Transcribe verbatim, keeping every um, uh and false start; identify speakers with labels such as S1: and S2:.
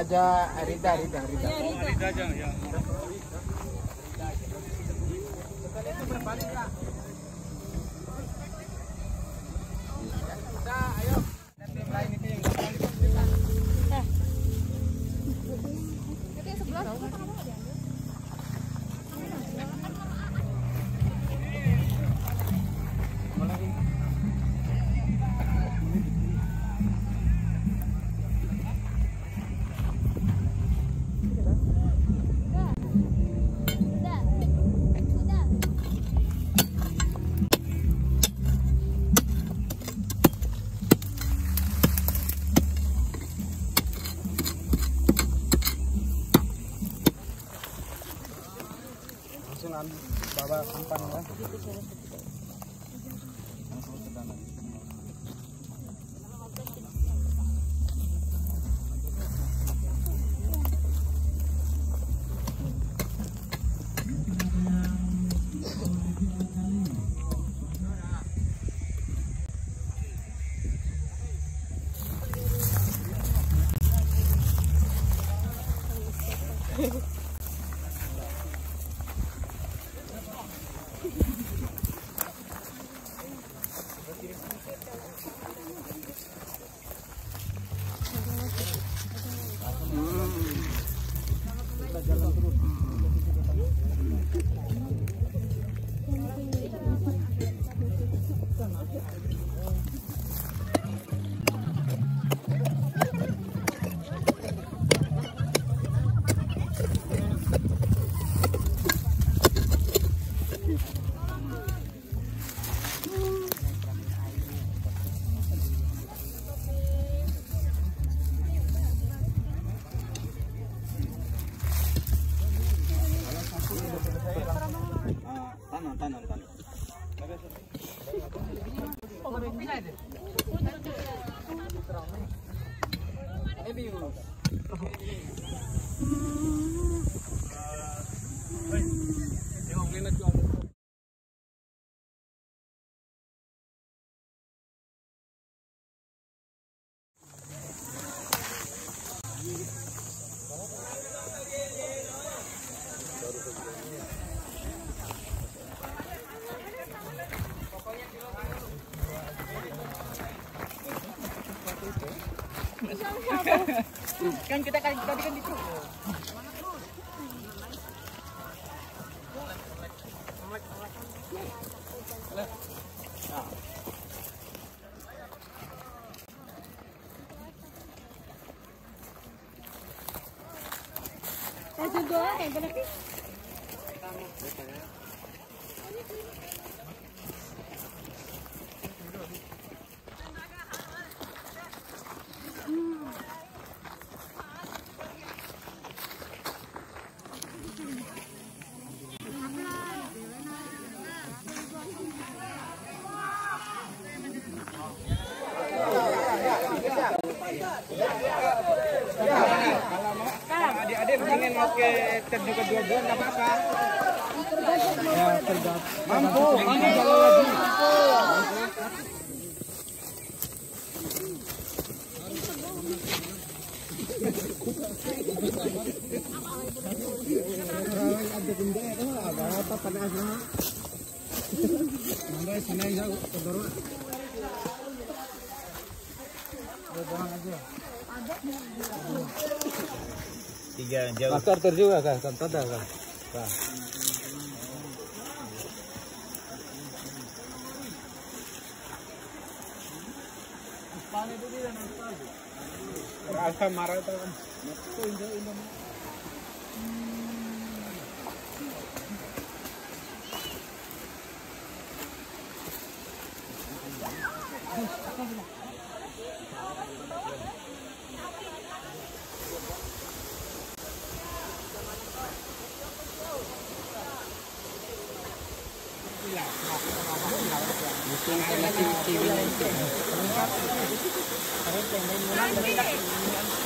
S1: aja Rida, Rida, Rida.
S2: Oh, Rida aja ya.
S1: Itu berbalik ya. Udah, ayo. Tim lain itu yang belakang.
S3: Eh. Itu yang sebelah apa diambil?
S1: Bawa sampan ya. Tanam, tanam, tanam.
S2: Kan kita kan tadi kan itu.
S3: Ada dua yang berarti.
S1: Adik-adik pengen pakai terduga dua bulan nggak apa-apa. Ya tergantung. Mampu, mampu jalan lagi. Ada benda itu apa apa pada asal. Mandai sana jauh terus. Berang aja.
S2: Tiga jauh.
S1: Kantor ter juga kan, kantor dah kan. Nah. Panen itu dia nanti. Rasa marah itu kan. Itu indah indah. Musim